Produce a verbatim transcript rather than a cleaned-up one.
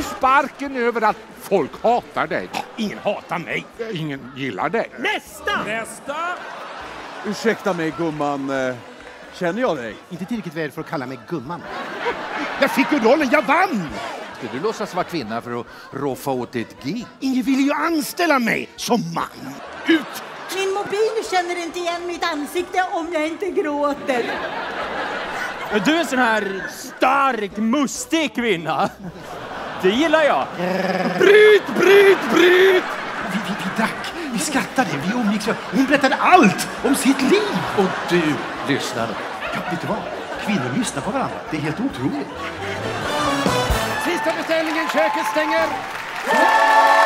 sparken över att folk hatar dig. Ingen hatar mig. Ingen gillar dig. Nästa! Nästa! Ursäkta mig, gumman. Känner jag dig? Inte tillräckligt väl för att kalla mig gumman. Jag fick ju rollen, jag vann! Ska du låtsas vara kvinna för att roffa åt ditt gig? Ingen ville ju anställa mig som man. Ut! Min mobil känner inte igen mitt ansikte om jag inte gråter. Du är en sån här stark, mustig kvinna. Det gillar jag. Bryt, bryt, bryt! Vi, vi, vi drack, vi skrattade, vi umgicks. Hon berättade allt om sitt liv. Och du lyssnade. Ja, vet du vad? Kvinnor lyssnar på varandra. Det är helt otroligt. Sista beställningen, köket stänger.